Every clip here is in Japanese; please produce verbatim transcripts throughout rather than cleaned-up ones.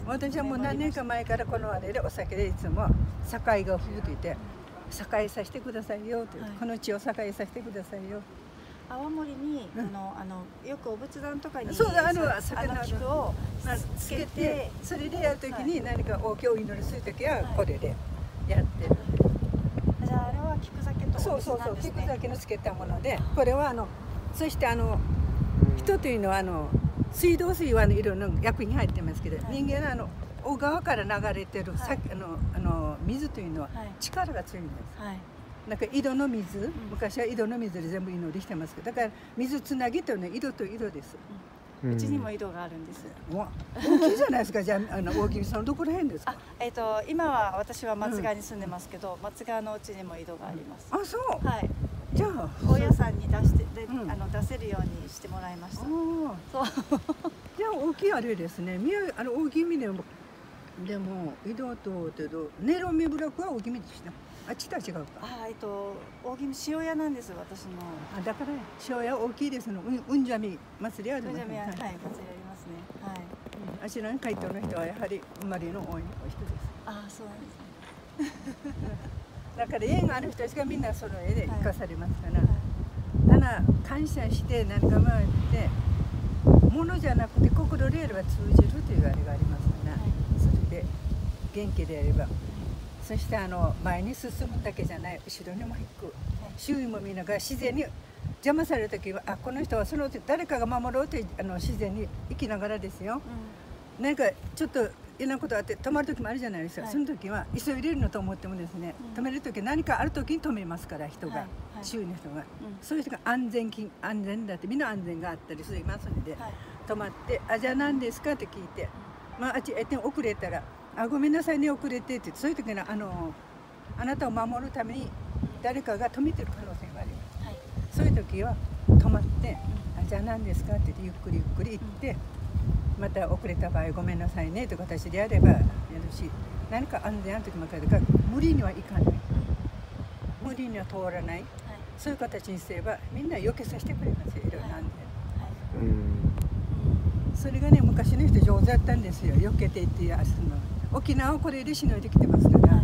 私はもう何年か前からこのあれでお酒でいつも境が吹くと言って、境させてくださいよと、はい、この地を境させてくださいよ。 青森に、うん、あのあのよくお仏壇とかにそうあの酒の菊をつけて、 それでやるときに何か大きいお祈りするときはこれでやってる。 じゃああれは菊酒とそうそうそう、菊酒のつけたもので、これはあのそしてあの人というのはあの水道水はあのいろんな薬品入ってますけど、はい、人間はあの小川から流れてる、はい、あのあの水というのは力が強いんです。はい、なんか井戸の水、うん、昔は井戸の水で全部祈りしてますけど、だから水つなぎというのは井戸と井戸です。 うん、うちにも井戸があるんです。 大きいじゃないですか。じゃあ、あの大きいさんどこら辺ですか。 えっ、ー、と今は私は松川に住んでますけど、うん、松川のうちにも井戸があります。 あ、そう。 はい。 じゃあ大家さんに出してで、うん、あの出せるようにしてもらいました。そう。 じゃあ大きいあれですね。宮あの大きい意味でもでも井戸とけどネロミブラクは大きい意味でした。あっちとは違うか。 あ、えっと大きい塩屋なんです私の。 あ、だから塩屋大きいですの。うんうんじゃみ祭りありますね。 うんじゃみはい、祭りありますね。はい。 あちらに会長の人はやはり生まれの多いお人です。 あ、そうなんですね。 だから縁がある人たちがみんなその絵で生かされますから、はい、ただ感謝して何か回って物じゃなくて心であれば通じるというあれがありますから、はい、それで元気であれば、はい、そしてあの前に進むだけじゃない後ろにも引く、はい、周囲もみんなが自然に邪魔される時はあこの人はその誰かが守ろうとあの自然に生きながらですよ、うん、なんかちょっと嫌なことあって止まる時もあるじゃないですか、はい、その時は急いでるのと思ってもですね、うん、止める時何かある時に止めますから人が、はいはい、周囲の人が、うん、そういう人が安全金安全だってみんな安全があったりするますので、はい、止まって「あじゃあ何ですか?」って聞いて、うん、まああっちえて遅れたら「あごめんなさいね遅れて」ってそういう時にあのあなたを守るために誰かが止めてる可能性があります、はい、そういう時は止まって「あじゃあ何ですか?」って言ってゆっくりゆっくり行って。うんまた遅れた場合ごめんなさいねという形でやればやるし何か安全な時もあるから無理にはいかない無理には通らない、はい、そういう形にすればみんな避けさせてくれますよいろいろ安全、はいはい、それがね昔の人上手だったんですよ避けていってやるの沖縄はこれでしのいできてますから、はい、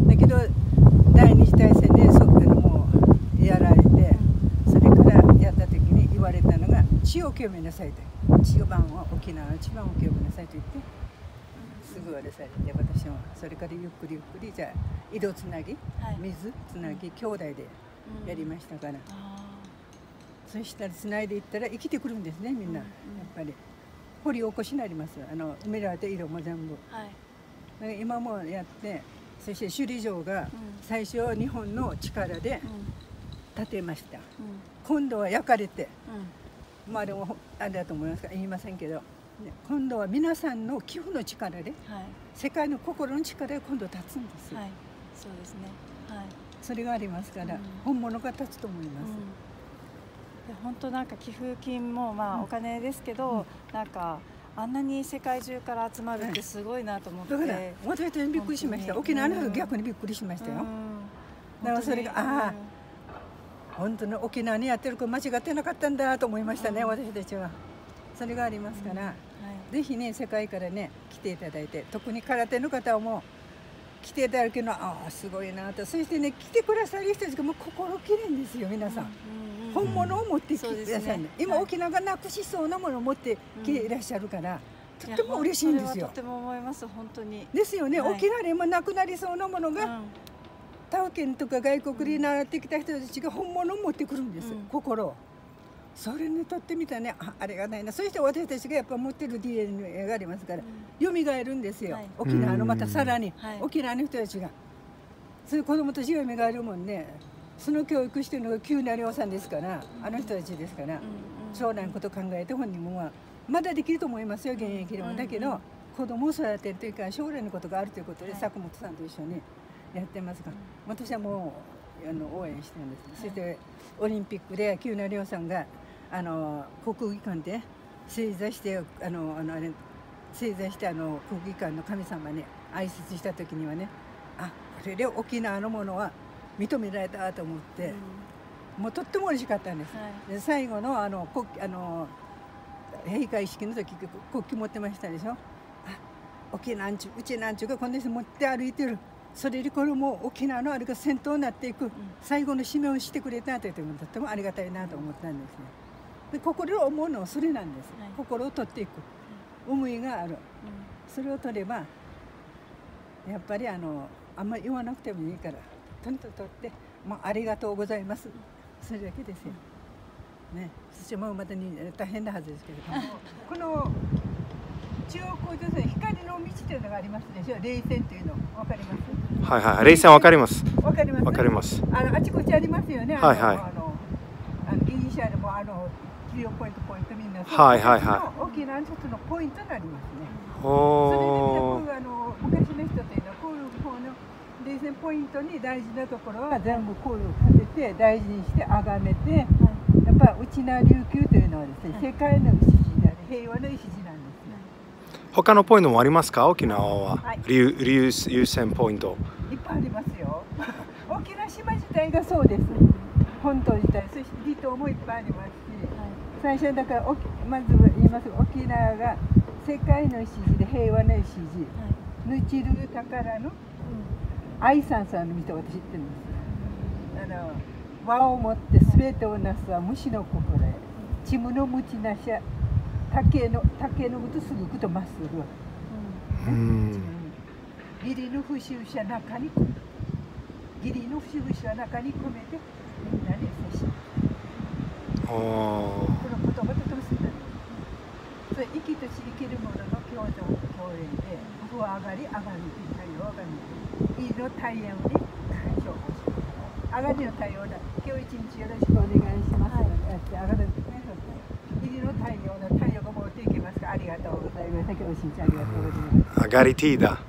だけど第二次大戦でそもうやられてそれからやった時に言われたのが血を清めなさいと一番は沖縄の一番を清めなさいと言ってすぐあれされて私もそれからゆっくりゆっくりじゃあ井戸つなぎ、はい、水つなぎ、うん、兄弟でやりましたから、うん、そしたらつないでいったら生きてくるんですねみんな、うん、やっぱり掘り起こしになりますあの埋められた井戸も全部、はい、だから今もやってそして首里城が最初は日本の力で建てました、うん、今度は焼かれて、うん、まあでもあれだと思いますから言いませんけど今度は皆さんの寄付の力で、はい、世界の心の力で今度立つんです、はい、 そうですね、はい、 それがありますから、うん、本物が立つと思います、 うん、本当なんか寄付金もまあお金ですけど、うん、なんかあんなに世界中から集まるってすごいなと思って、はい、だから私はびっくりしました沖縄の人逆にびっくりしましたよ、うん、だからそれがああ本当に沖縄にやってる子間違ってなかったんだと思いましたね、うん、私たちはそれがありますから、うんはい、ぜひね世界からね来ていただいて特に空手の方も来ていただけるのはああすごいなとそしてね来てくださる人たちがもう心きれいんですよ皆さん、うんうん、本物を持ってきてくださる、ね、今、はい、沖縄がなくしそうなものを持ってきていらっしゃるから、うん、とっても嬉しいんですよ。 とても思います本当にですよね、はい、沖縄でもなくなりそうなものが、うん他県とか外国で習ってきた人たちが本物を持ってくるんです、うん、心をそれにとってみたらね あ, あれがないなそして私たちがやっぱ持ってる ディーエヌエー がありますから、うん、蘇るんですよ、はい、沖縄のまたさらに、はい、沖縄の人たちがそういう子供たちが蘇るもんねその教育してるのが旧成尾さんですから、うん、あの人たちですから、うん、将来のことを考えて本人もはまだできると思いますよ現役でも、うん、だけど子供を育てるというか将来のことがあるということで、はい、坂本さんと一緒にやってますが、うん、私はもうあの応援してるんです、はい、そしてオリンピックで旧成尾さんがあの国技館で正座してあのあのあれ正座してあの国技館の神様に挨拶した時にはねあこれで沖縄のものは認められたと思って、うん、もうとっても嬉しかったんです、はい、で最後のあの国あの閉会式の時国旗持ってましたでしょあ沖縄んちゅうちなんちゅうがこんなに持って歩いてる。それよりこれも沖縄のあれが先頭になっていく、うん、最後の締めをしてくれたというのもとてもありがたいなと思ったんですね。で心を思うのはそれなんです、はい、心を取っていく、うん、思いがある、うん、それを取ればやっぱりあのあんまり言わなくてもいいからとにかく取って、まあ、ありがとうございますそれだけですよ、ね、そしてもうまたに大変なはずですけれどもこの中央高度線光の道というのがありますでしょ。冷線というの分かります？ はいはい、冷線分かります。 分かります。 分かります。 あのあちこちありますよね。 はいはい。 あのあのギリシャでもあの治療ポイントポイントみんなはいはいはい。 沖縄の一つのポイントになりますね。 おそれでみんなこうあの昔の人というのはこういう方の冷線ポイントに大事なところは全部こういう立てて大事にして崇めて、やっぱり内縄琉球というのはですね、世界の礎である平和の礎なんです。 他のポイントもありますか？沖縄は、はい、流流優先ポイントいっぱいありますよ。沖縄島自体がそうです。本島自体、そして離島もいっぱいありますし、はい、最初だからまず言います沖縄が世界の礎で平和の礎、はい、ぬちる宝の愛さんさんの店を私知ってるんです。あの和をもって全てをなすは虫の心へ、ちむの無知なしゃ竹の竹のことすぐくとまっすぐは、うん、義理の不習者中に義理の不習者中に込めてみんなに接し、この言葉とてもするんです。それ生きとし生きるものの共存共栄で、不上がり上がり太陽が見る、いいの太陽に干渉をします。上がりの太陽だ。今日一日よろしくお願いします。はい、やって上がるんですね。入りの太陽の太陽が持っていきますか。ありがとうございます。おしんちゃんありがとうございます。 上がりティーだ。はい。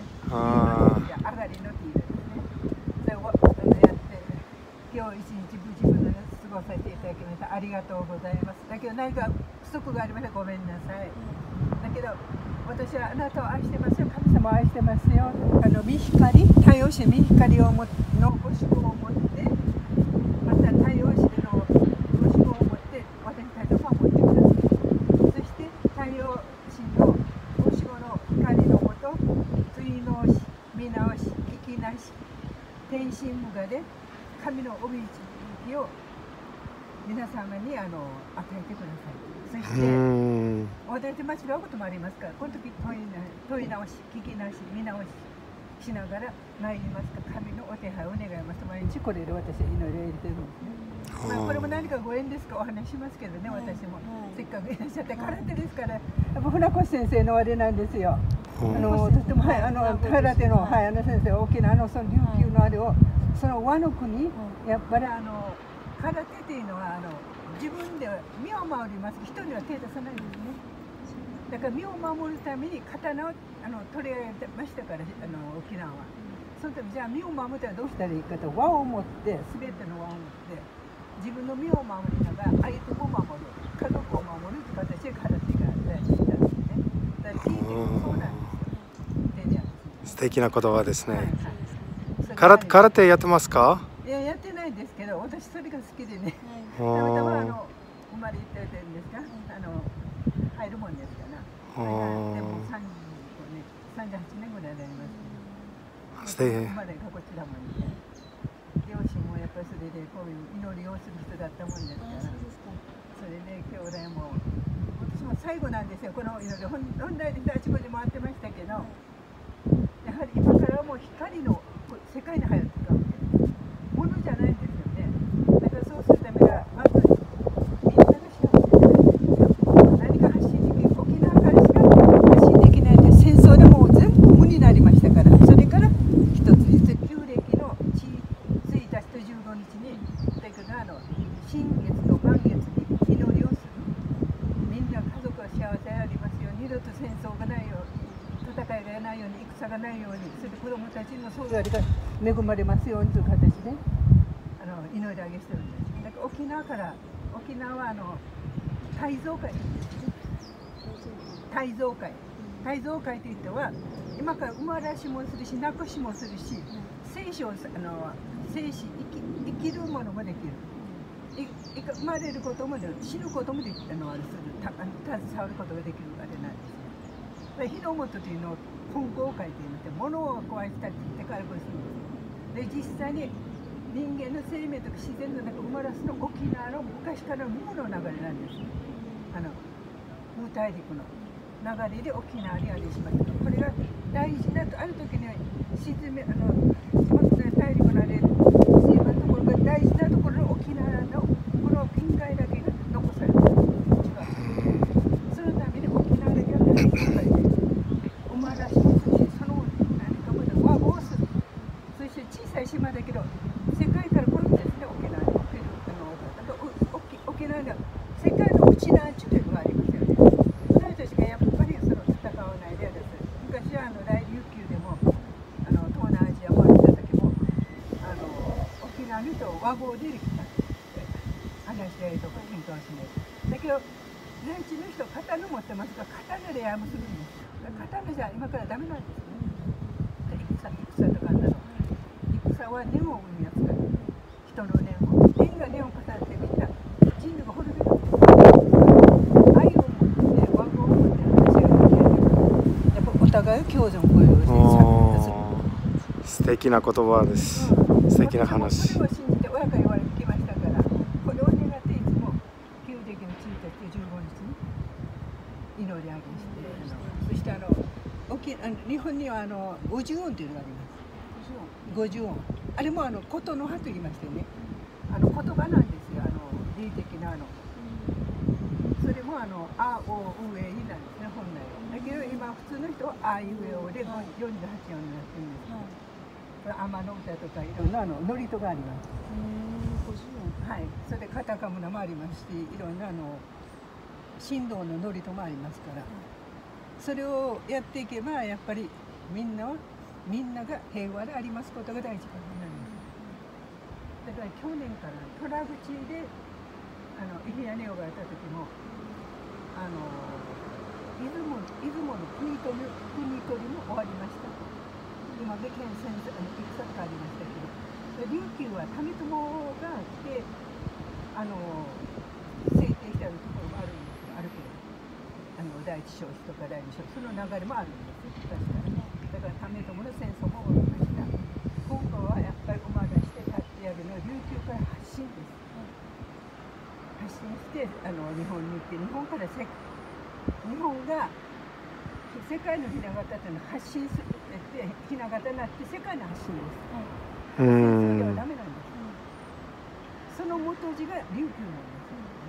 ああ。上がりのティーですね。それをやって今日一日無事無事過ごさせていただきました。ありがとうございます。だけど何か不足がありましたらごめんなさい。だけど私はあなたを愛してますよ。神様を愛してますよ。あの御光、太陽神御光をものご祝を持って、また太陽神のご祝を持って私たちを守ってください。そして太陽神のご守護の光のもと、追納し、見直し、聞きなし、天心無我で神のお導きを皆様にあの与えてください。そして私間違うこともありますから、この時問いな問い直し、聞き直し、見直ししながら参りますか。神のお手配を願います。毎日これで私は祈りを入れてるんですね。まあこれも何かご縁ですかお話しますけどね、私も、はい、せっかくいらっしゃって空手ですから、やっぱ船越先生のあれなんですよ。あのとてもはいあの空手のはいあの先生沖縄のその琉球のあれをその和の国、やっぱりあの空手っていうのはあの自分では身を守ります。人には手出さないんですね。だから身を守るために刀をあの取り上げましたから、あの沖縄は。そのためじゃあ身を守ったらどうしたらいいかと、和を持って全ての和を持って自分の身を守りながら相手も守る、家族を守るという形で空手が大事なんですね。だから地域もそうなんですよ。 素敵な言葉ですね。空空手やってますか？ いややってないんですけど、私それが好きでね。たまたまあの生まれ行ってるんですか、あの入るもんですから。はい、でも三十ね、三十八年ぐらいになりますけど。生まれがこっちだもんね。両親もやっぱりそれでこういう祈りをする人だったもんですから。それで兄弟も私も最後なんですよ。この祈り本本来であちこち回ってましたけど、やはり今からはもう光の世界に入ってたわけです。ものじゃないんですよね。だからそうするためにはまずみんながしか何か発信できる、沖縄からしか発信できないで、戦争でもう全部無になりましたから、それから一つずつ旧暦のついたちとじゅうごにちにだけどあの新月と満月に祈りをする。みんな家族は幸せでありますように、二度と戦争がないように、戦いがないように、戦がないように、それで子供たちのそういうあれが恵まれますようにという形であの祈り上げしてるんです。だから沖縄から沖縄はあの泰造会ですね。泰造会泰造会といっては今から生まれしもするし亡くしもするし、生死をあの生死生き生きるものもできる。生まれることもできる、死ぬこともできるのあれするた携わることができるあれなんですね。 火の元というのを根高会といって物を壊したりしてからこれするんです。で実際に人間の生命とか自然の中を生まれすの沖縄の昔からの無の流れなんです。あの無大陸の流れで沖縄にありしました。これが大事なとある時に沈めあの大陸のあれ水分のところが大事なところの沖縄のこのピン街だけが残されている。そのために沖縄だけが残されている。馬らしいし、その何かまだ和合する。そして小さい島だけど世界から来るんですね、沖縄に。沖縄が世界の内縄中というのがありますよね。その人たちがやっぱりその戦わないでです。昔はあの大琉球でもあの東南アジアもあった時もあの沖縄の人を和合でできたんですって話し合いとか喧嘩をしないだけど現地の人は刀持ってますから刀でやむするんですよ。刀じゃ今からダメなんですね。戦戦とかあんなの戦は根を生むやつから人の根を縁が根を重ねてみんな人類が滅びるんです。愛を持って和合を持って話し合いやっぱお互いを共存雇用して素敵な言葉です、うん、素敵な話。 これを信じて親が言われてきましたからこれを願っていつも旧暦のいちにちじゅうごにちに祈り上げしてそしてあの沖あの日本にはあの五十音というのがあります。五十音あれもあの琴の葉と言いましてねあの言葉なんですよ。あの霊的なあのそれもあのあおうえいなんですね本来は。だけど今普通の人はあいうえおでよんじゅうはち音になってるんですよ。天の歌とかいろんなあの祝詞があります。はい、それでカタカムナもありますしいろんなあの神道の祝詞もありますからそれをやっていけばやっぱりみんなはみんなが平和でありますことが大事かと思います。だから去年から虎口であの伊平屋根をがやった時もあの出雲出雲の国取り国取りも終わりました。今で県戦戦とかありましたけど琉球は民友が来てあの制定してあるところもあるんですよ。あるけどあの第一章子とか第二章その流れもあるんですよ。確かにだから民友の戦争も終わりました。今後はやっぱり馬出して立ってやるのは琉球から発信です。発信してあの日本に行って日本からせ日本が世界のひな形というのは発信するってひな形になって世界の発信です。うん。それではダメなんです。その元地が琉球なんです。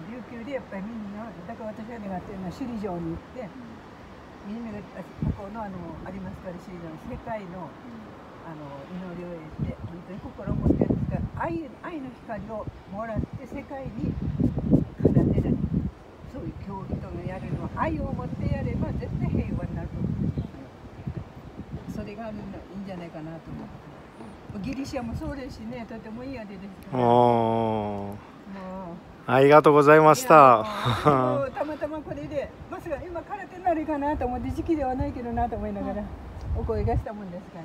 琉球でやっぱりみんなだから私が願っているのは首里城に行ってみんなが向こうのあのありますから首里城の世界のあの祈りを得て本当に心を持ってるんですが愛愛の光をもらって世界に奏でるそういう教義とのやるのは愛を持ってやれば絶対平和になると思うんですよ。それがあるのいいんじゃないかなと思う。ギリシャもそうですしねとてもいいあれですから。もうありがとうございました。 たまたまこれでまさか今空手になるかなと思って時期ではないけどなと思いながらお声がしたもんですから。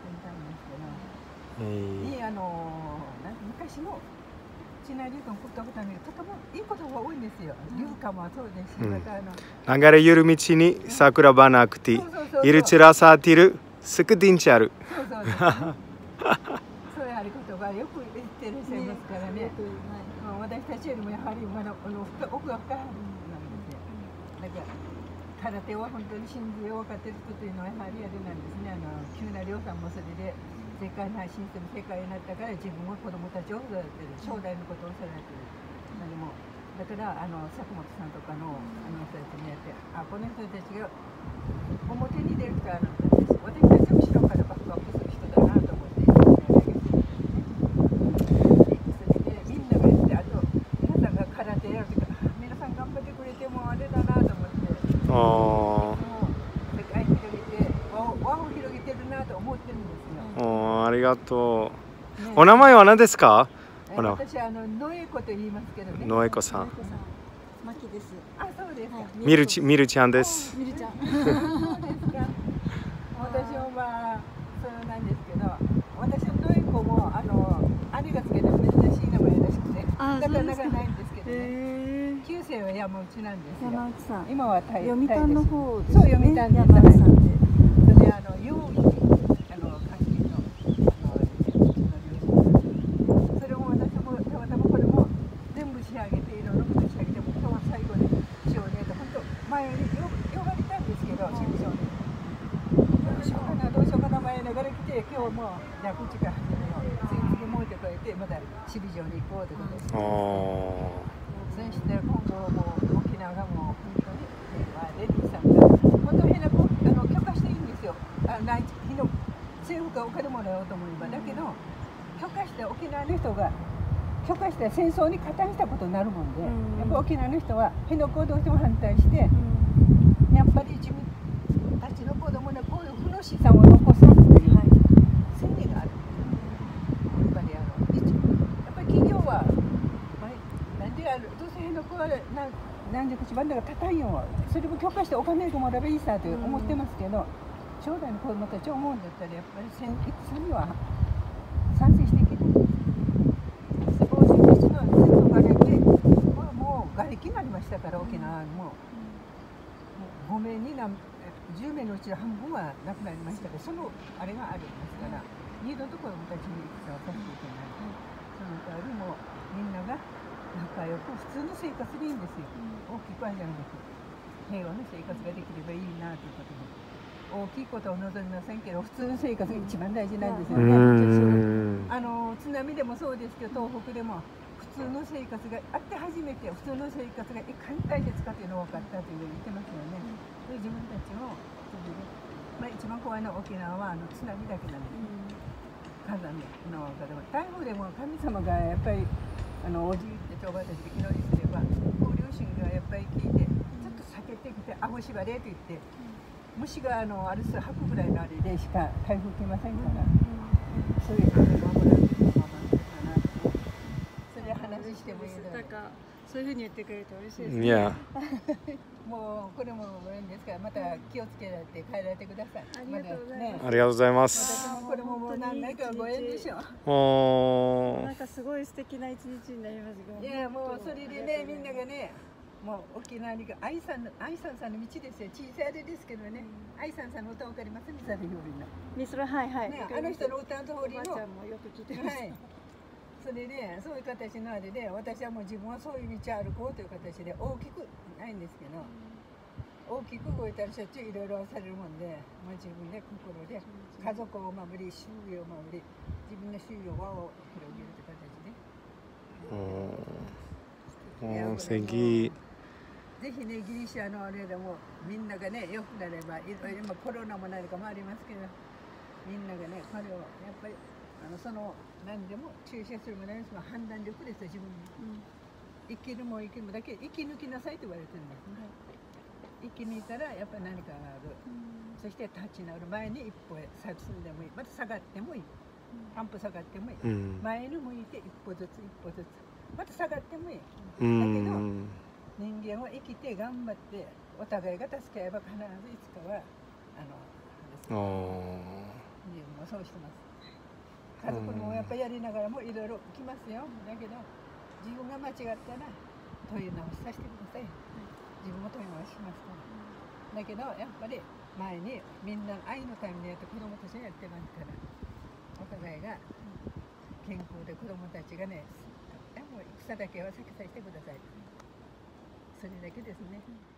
いいあの昔のシナリオの言葉にとてもいい言葉が多いんですよ。流歌もそうですし、またあの流れゆる道に桜花くているちらさてるすくディンチャル。 そうそうそう。そういうあり言葉よく言ってる人いますからね。私たちよりもやはりまだあの奥が深いなんですよ。だから空手は本当に真髄を分かってる人というのはやはりあれなんですね。あの急な量産もそれで。世界に配信する世界になったから自分は子供たちを育てる将来のことを育てる何もだからあの佐久本さんとかのあの人たちにやってあこの人たちが表に出る人はあの人たち私たち後ろからバックアップする人だなと思ってそれでみんながやってあと皆さんが空手やるとか皆さん頑張ってくれてもあれだなと思ってあ世界に広げて輪を輪を広げてるなと思ってるんですよ。 ありがとう。ね、お名前は何ですか？ 私あの野江子と言いますけどね。 野江子さん。 マキです。 あ、そうですか。 ミルチミルちゃんです。 ミルちゃん。 そうですか。私もまあそうなんですけど、私の野江子もあの兄がつけた珍しい名前らしくて、だから長ないんですけどね。旧姓生は山内なんですよ。 山内さん。 今はタイ読谷の方ですね。 そう、読谷です。 山内さんで。 それであの容疑あの関係のあのうちの両親。それも私もたまたまこれも全部仕上げていろいろこと仕上げても今日は最後にしようねと本当前に呼ばれたんですけど事務所に。どうしようかなどうしようかな前ながら来て今日もじゃあこっちから始めよう。次々もうてこえてまた首里城に行こうということです。そして今後も沖縄がもう本当に、まあ、レディーさんが本当に変なこあの許可していいんですよ。あ内地の政府がお金もらおうと思えばだけど許可して沖縄の人が許可して戦争に加担したことになるもんで、うん、やっぱ沖縄の人は辺野古どうしても反対して、うん、やっぱり自分たちの子供のこういう負の資産を残そうという心理がある。やっぱりあのやっぱり企業はなんであるどうせ辺野古は何十口番だからたたんよそれも許可してお金がもらえばいいさと思ってますけど、うん、将来の子供たち思うんだったらやっぱり戦戦には賛成していけない。瓦礫になりましたから沖縄も、うん、ごめいに何じゅうめいのうちの半分は亡くなりましたけどそのあれがありますから二度と子どもたちに戦をさせていけない、うん、その代わりもみんなが仲良く普通の生活でいいんですよ、うん、大きくはじゃなく平和な生活ができればいいなということで大きいことを望みませんけど普通の生活が一番大事なんですよね、うん、あの津波でもそうですけど東北でも普通の生活があって初めて普通の生活がいかに大切かというのが分かったというふうに言ってますよね。で自分たちもそれで、まあ、一番怖いのは沖縄はあの津波だけなんです、うん、火山の中でも台風でも神様がやっぱりあのおじいっておばあたちで祈りすればご両親がやっぱり聞いてちょっと避けてきてあごしばれと言って、うん、虫があのある数吐くぐらいのあれでしか台風来ませんから、うん、そういうことを守られてるまましてもいいなんかそういうふうに言ってくれると嬉しいですね。 いや。 もうこれもご縁ですからまた気をつけられて帰られてください。 ありがとうございます。 ありがとうございます。 私もこれももう何年かご縁でしょ。 もう。 なんかすごい素敵な一日になります。 いやもうそれでねみんながねもう沖縄に愛さんの愛さんさんの道ですよ。小さいあれですけどね。愛さんさんの歌わかります？ミサデヒョリの。 ミスラはいはい。 あの人の歌の通りの。 おばあちゃんもよく聞いてます。 それでそういう形のあれで私はもう自分はそういう道を歩こうという形で大きくないんですけど、大きく動いたらしょっちゅういろいろされるもんで、まあ、自分で心で家族を守り周囲を守り自分の周囲を輪を広げるという形で。 うん、素敵。 ぜひねギリシャのあれでもみんながね良くなれば今コロナも何かもありますけどみんながねこれをやっぱりあのその何でも注射するも何でも判断力ですよ自分に、うん、生きるも生きるもだけ生き抜きなさいと言われてるんですね、はい、生き抜いたらやっぱり何かがある、うん、そして立ち直る前に一歩へ進んでもいいまた下がってもいい、半歩下がってもいい、うん、前に向いて一歩ずつ一歩ずつまた下がってもいい、うん、だけど人間は生きて頑張ってお互いが助け合えば必ずいつかはあの自分もそうしてます。家族もやっぱりやりながらもいろいろ来ますよ。だけど自分が間違ったら問い直しさせてください。自分も問い直しますから。だけどやっぱり前にみんな愛のためにやって子供たちがやってますからお互いが健康で子供たちがねもう草だけは避けさせてください。それだけですね。